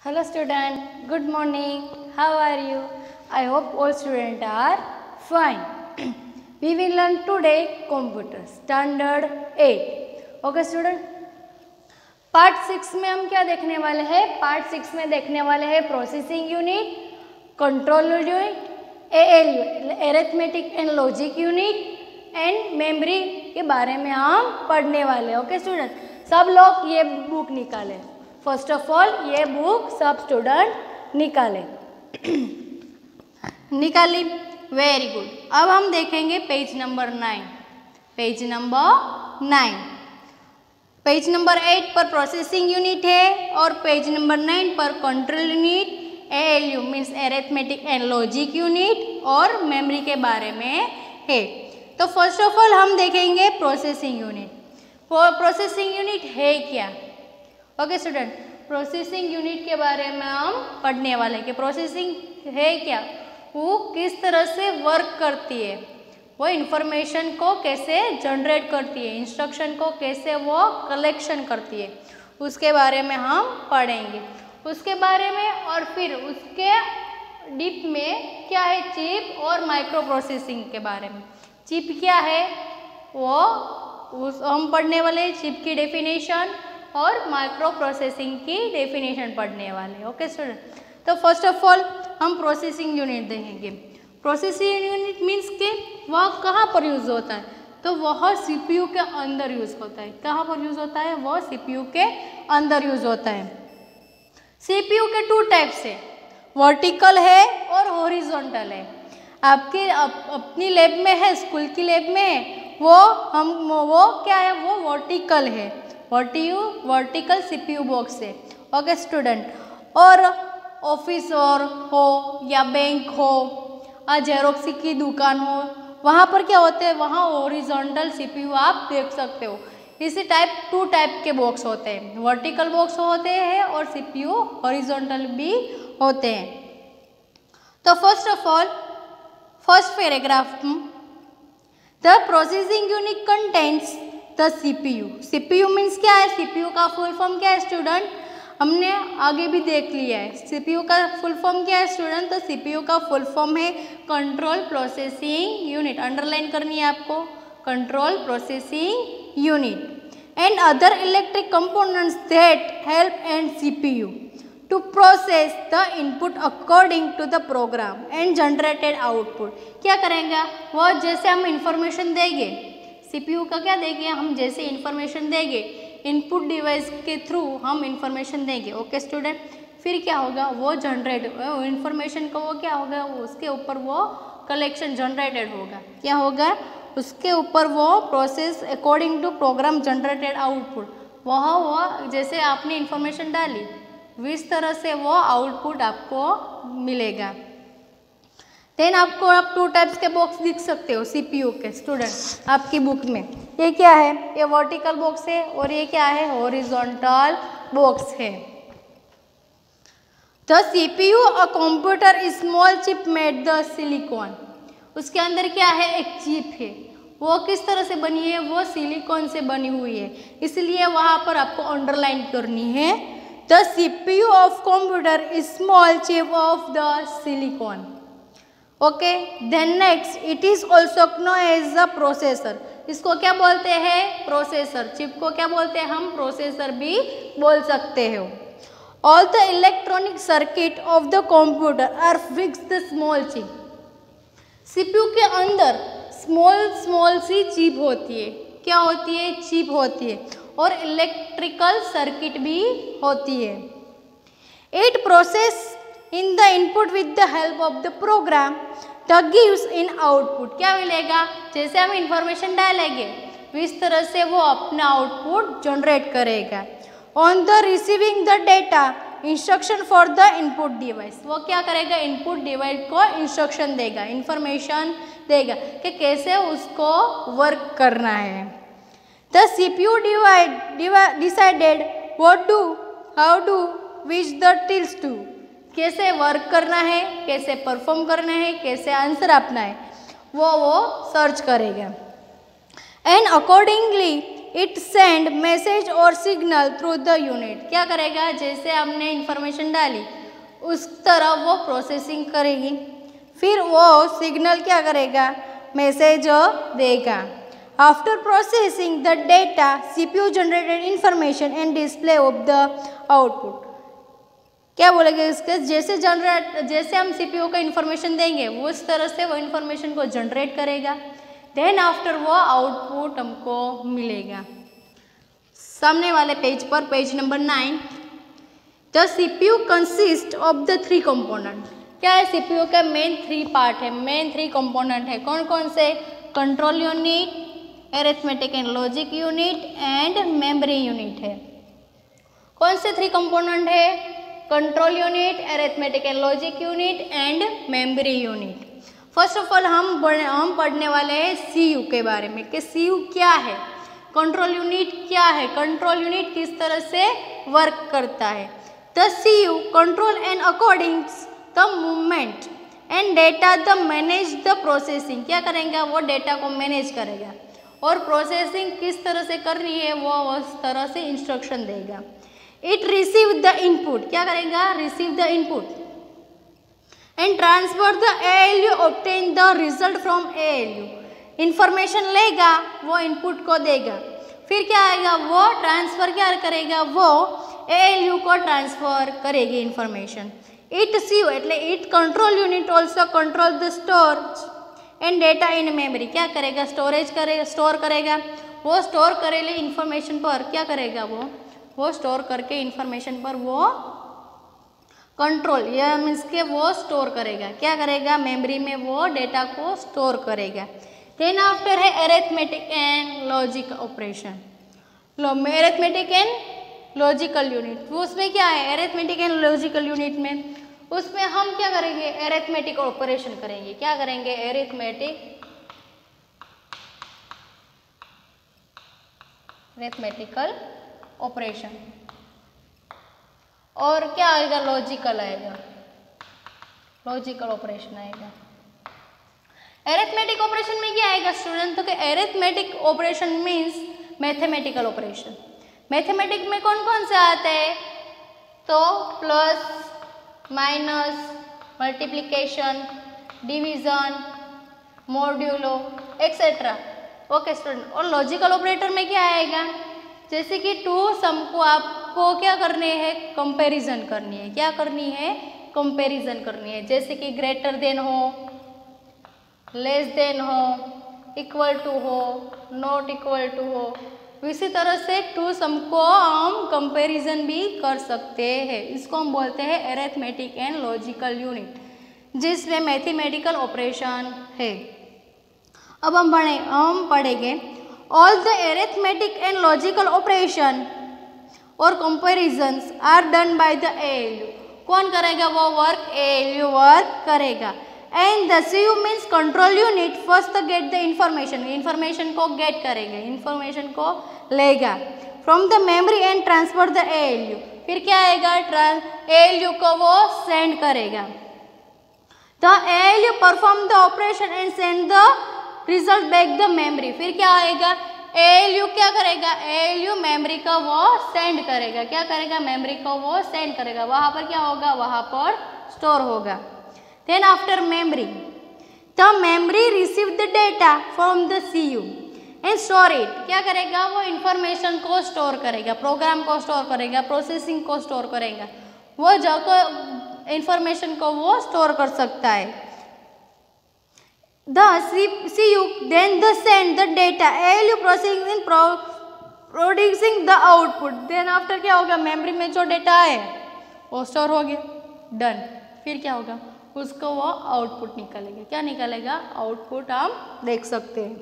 Hello student, good morning. How are you? I hope all students are fine. We will learn today computer standard 8. Okay student? Part 6 में हम क्या देखने वाले हैं? Part 6 में देखने वाले हैं processing unit, control unit, ALU arithmetic and logic unit and memory के बारे में हम पढ़ने वाले हैं. ओके स्टूडेंट, सब लोग ये बुक निकालें. फर्स्ट ऑफ ऑल ये बुक सब स्टूडेंट निकालें. निकाली, वेरी गुड. अब हम देखेंगे page number 9. Page number 9. Page number 8 पर प्रोसेसिंग यूनिट है और पेज नंबर 9 पर control unit, ALU means arithmetic and logic unit और मेमोरी के बारे में है. तो फर्स्ट ऑफ ऑल हम देखेंगे प्रोसेसिंग यूनिट. प्रोसेसिंग यूनिट है क्या? ओके स्टूडेंट, प्रोसेसिंग यूनिट के बारे में हम पढ़ने वाले हैं कि प्रोसेसिंग है क्या, वो किस तरह से वर्क करती है, वो इंफॉर्मेशन को कैसे जनरेट करती है, इंस्ट्रक्शन को कैसे वो कलेक्शन करती है, उसके बारे में हम पढ़ेंगे. उसके बारे में और फिर उसके डीप में क्या है, चिप और माइक्रो प्रोसेसिंग के बारे में. चिप क्या है वो हम पढ़ने वाले, चिप की डेफिनेशन और माइक्रो प्रोसेसिंग की डेफिनेशन पढ़ने वाले. ओके स्टूडेंट, तो फर्स्ट ऑफ ऑल हम प्रोसेसिंग यूनिट देखेंगे. प्रोसेसिंग यूनिट मीन्स कि वह कहाँ पर यूज़ होता है, तो वह सीपीयू के अंदर यूज़ होता है. कहाँ पर यूज़ होता है, वह सीपीयू के अंदर यूज़ होता है. सीपीयू के 2 टाइप्स है, वर्टिकल है और हॉरिजॉन्टल है. आपकी अपनी लैब में है, स्कूल की लैब में है, वो क्या है, वो वर्टिकल है. वर्टिकल सीपीयू बॉक्स है. ओके स्टूडेंट, और ऑफिस और हो या बैंक हो, जेरोक्स की दुकान हो, वहाँ पर क्या होते हैं, वहाँ हॉरिजॉन्टल सीपीयू आप देख सकते हो. इसी टाइप 2 टाइप के बॉक्स होते हैं, वर्टिकल बॉक्स होते हैं और सीपीयू हॉरिजॉन्टल भी होते हैं. तो first of all first paragraph, the processing unit contains the CPU. CPU means क्या है, सीपीयू का फुल फॉर्म क्या है स्टूडेंट, हमने आगे भी देख लिया है. सीपीयू का फुल फॉर्म क्या है स्टूडेंट, तो सीपीयू का फुल फॉर्म है कंट्रोल प्रोसेसिंग यूनिट. अंडरलाइन करनी है आपको, control processing unit and other electric components that help and CPU to process the input according to the program and generated output. क्या करेंगे वो, जैसे हम इंफॉर्मेशन देंगे, सीपीयू का क्या देंगे हम, जैसे इंफॉर्मेशन देंगे इनपुट डिवाइस के थ्रू हम इंफॉर्मेशन देंगे. ओके स्टूडेंट, फिर क्या होगा, वो जनरेट इंफॉर्मेशन को, वो क्या होगा, उसके ऊपर वो कलेक्शन जनरेटेड होगा. क्या होगा, उसके ऊपर वो process according to program generated output, वह जैसे आपने इंफॉर्मेशन डाली इस तरह से वो आउटपुट आपको मिलेगा. देन आपको आप 2 टाइप्स के बॉक्स दिख सकते हो सीपीयू के स्टूडेंट आपकी बुक में. ये क्या है, ये वर्टिकल बॉक्स है और ये क्या है, हॉरिजॉन्टल बॉक्स है. The CPU a computer small chip made the silicon. उसके अंदर क्या है, एक चिप है, वो किस तरह से बनी है, वो सिलिकॉन से बनी हुई है, इसलिए वहाँ पर आपको अंडरलाइन करनी है. The CPU of computer small chip of the silicon. Okay, then next, it is also known as a processor. इसको क्या बोलते हैं, प्रोसेसर. चिप को क्या बोलते हैं हम, प्रोसेसर भी बोल सकते हो. All the electronic circuit of the computer are fixed the small chip. CPU के अंदर स्मॉल सी चिप होती है. क्या होती है, चिप होती है और इलेक्ट्रिकल सर्किट भी होती है. It process in the input with the help of the program that gives in output. क्या मिलेगा, जैसे हम इंफॉर्मेशन डालेंगे इस तरह से वो अपना आउटपुट जनरेट करेगा. On the receiving the data instruction for the input device. वो क्या करेगा, इनपुट डिवाइस को इंस्ट्रक्शन देगा, इंफॉर्मेशन देगा कि कैसे उसको वर्क करना है. The CPU decided what do, how do, which the tills do. कैसे वर्क करना है, कैसे परफॉर्म करना है, कैसे आंसर अपना है, वो सर्च करेगा. And accordingly it send message और सिग्नल थ्रू द यूनिट। क्या करेगा, जैसे हमने इंफॉर्मेशन डाली उस तरह वो प्रोसेसिंग करेगी, फिर वो सिग्नल क्या करेगा, मैसेज देगा। After processing the data CPU generated information and display of the output. क्या बोलेगा इसके, जैसे हम CPU को इंफॉर्मेशन देंगे वो उस तरह से वो इंफॉर्मेशन को जनरेट करेगा, देन आफ्टर वो आउटपुट हमको मिलेगा। सामने वाले पेज पर, page number 9, the CPU consist of the 3 component. क्या है, CPU का मेन 3 पार्ट है, मेन 3 कंपोनेंट है। कौन कौन से, control unit, arithmetic and logic unit and memory unit है। कौन से 3 कंपोनेंट है, control unit, arithmetic and logic unit and memory unit. First of all हम पढ़ने वाले हैं CPU के बारे में कि CPU क्या है, कंट्रोल यूनिट क्या है, कंट्रोल यूनिट किस तरह से वर्क करता है। The CPU control and coordinates the movement and data the manage the processing. क्या करेगा, वो डेटा को मैनेज करेगा और प्रोसेसिंग किस तरह से करनी है वो उस तरह से इंस्ट्रक्शन देगा। इट रिसीव द इनपुट, क्या करेगा, receive the input and transfer the ALU, obtain the result from ALU। Information लेगा, वो इनपुट को देगा, फिर क्या आएगा, वो ट्रांसफर क्या करेगा, वो ALU को ट्रांसफर करेगी इंफॉर्मेशन। इट सीव એટલે it control unit also control the storage and data in memory. क्या करेगा, स्टोरेज करेगा, स्टोर करेगा, वो स्टोर करेले इंफॉर्मेशन पर क्या करेगा, वो स्टोर करके इंफॉर्मेशन पर वो कंट्रोल, यह मीन्स के वो स्टोर करेगा। क्या करेगा, मेमोरी में वो डेटा को स्टोर करेगा। देन आफ्टर है arithmetic and logic operation, arithmetic and logical unit. उसमें क्या है, अरिथमेटिक एंड लॉजिकल यूनिट में उसमें हम क्या करेंगे, अरिथमेटिक ऑपरेशन करेंगे। क्या करेंगे, अरिथमेटिकल ऑपरेशन। और क्या आएगा, लॉजिकल आएगा, लॉजिकल ऑपरेशन आएगा। अरिथमेटिक ऑपरेशन में क्या आएगा स्टूडेंट, तो कि arithmetic operation means mathematical operation. Mathematic में कौन कौन से आते हैं, तो plus, minus, multiplication, division, modulo etcetera. Okay student. और लॉजिकल ऑपरेटर में क्या आएगा, जैसे कि 2 सम को आपको क्या करने हैं, कंपैरिजन करनी है। क्या करनी है, कंपैरिजन करनी है। जैसे कि ग्रेटर देन हो, लेस देन हो, इक्वल टू हो, नॉट इक्वल टू हो, इसी तरह से 2 सम को हम कंपैरिजन भी कर सकते हैं। इसको हम बोलते हैं अरिथमेटिक एंड लॉजिकल यूनिट, जिसमें मैथमेटिकल ऑपरेशन है। अब हम पढ़ेंगे all the arithmetic and logical operation और comparisons are done by the ALU। कौन करेगा वो वर्क, ALU वर्क करेगा। And the CPU means control unit first get the information को गेट करेगा, इंफॉर्मेशन को लेगा from the memory and transfer the ALU। फिर क्या आएगा, ALU को वो सेंड करेगा। The ALU perform the operation and send the result back the memory. फिर क्या आएगा, ALU क्या करेगा, ALU मेमोरी को वो सेंड करेगा। क्या करेगा, मेमोरी को वो सेंड करेगा, वहाँ पर क्या होगा, वहाँ पर स्टोर होगा। Then after memory, the memory receive the data from the CPU and store it। क्या करेगा, वो इंफॉर्मेशन को स्टोर करेगा, प्रोग्राम को स्टोर करेगा, प्रोसेसिंग को स्टोर करेगा, वो जगह इंफॉर्मेशन को वो स्टोर कर सकता है। The CPU then the send the data ALU processing in producing the output। then after क्या होगा, मेमोरी में जो डेटा है वो स्टोर हो गया, डन। फिर क्या होगा, उसको वो आउटपुट निकलेगा। क्या निकलेगा, आउटपुट हम देख सकते हैं।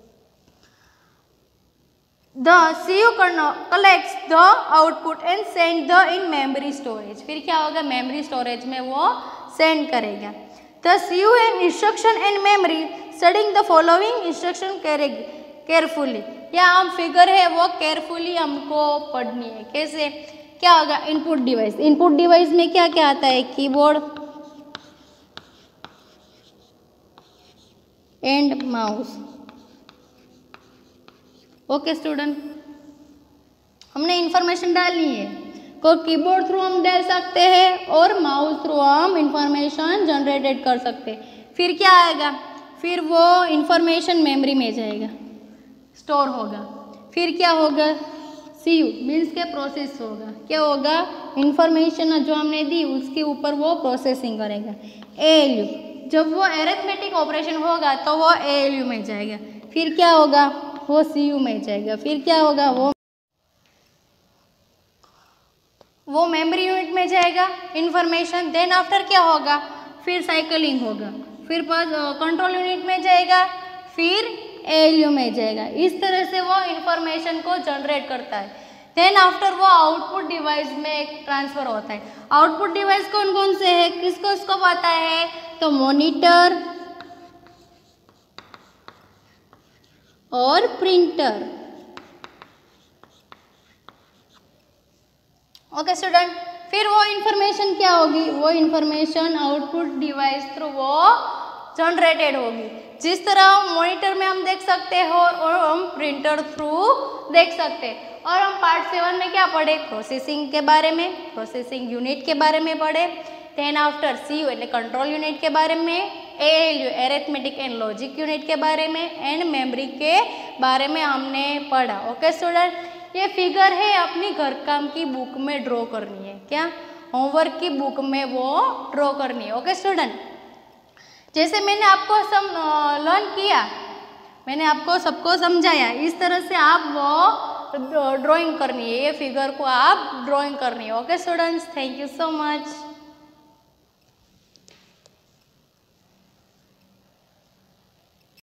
The CPU collects the output and send the in memory storage. फिर क्या होगा, मेमोरी स्टोरेज में वो सेंड करेगा। The CPU and instruction and memory studying the following instruction carefully. या हम फिगर है वो केयरफुली हमको पढ़नी है। कैसे, क्या होगा, इनपुट डिवाइस। इनपुट डिवाइस में क्या क्या आता है, keyboard and mouse. Okay student. हमने इंफॉर्मेशन डालनी है। को कीबोर्ड थ्रू हम डाल सकते हैं और माउस थ्रू हम इंफॉर्मेशन जनरेटेड कर सकते हैं। फिर क्या आएगा, फिर वो इंफॉर्मेशन मेमोरी में जाएगा, स्टोर होगा। फिर क्या होगा, CU मीन्स के प्रोसेस होगा। क्या होगा, इंफॉर्मेशन जो हमने दी उसके ऊपर वो प्रोसेसिंग करेगा। ALU, जब वो अरिथमेटिक ऑपरेशन होगा तो वो ALU में जाएगा। फिर क्या होगा, वो CU में जाएगा। फिर क्या होगा, वो मेमोरी यूनिट में जाएगा इंफॉर्मेशन। देन आफ्टर क्या होगा, फिर साइकिलिंग होगा, फिर कंट्रोल यूनिट में जाएगा, फिर ALU में जाएगा। इस तरह से वो इंफॉर्मेशन को जनरेट करता है। देन आफ्टर वो आउटपुट डिवाइस में ट्रांसफर होता है। आउटपुट डिवाइस कौन कौन से है, किसको इसको पता है, तो मॉनिटर और प्रिंटर। ओके स्टूडेंट, फिर वो इंफॉर्मेशन क्या होगी, वो इंफॉर्मेशन आउटपुट डिवाइस थ्रू वो जनरेटेड होगी। जिस तरह मॉनिटर में हम देख सकते हो और हम प्रिंटर थ्रू देख सकते हैं। और हम पार्ट 7 में क्या पढ़े, प्रोसेसिंग के बारे में, प्रोसेसिंग यूनिट के बारे में पढ़े। देन आफ्टर CU यानी कंट्रोल यूनिट के बारे में, ALU arithmetic and logic unit के बारे में, एंड मेमोरी के बारे में हमने पढ़ा। ओके स्टूडेंट, ये फिगर है अपनी घर काम की बुक में ड्रॉ करनी है। क्या, होमवर्क की बुक में वो ड्रॉ करनी है। ओके स्टूडेंट, जैसे मैंने आपको लर्न किया, मैंने आपको सबको समझाया, इस तरह से आप वो ड्राइंग करनी है। ये फिगर को आप ड्राइंग करनी है। Okay students, thank you so much.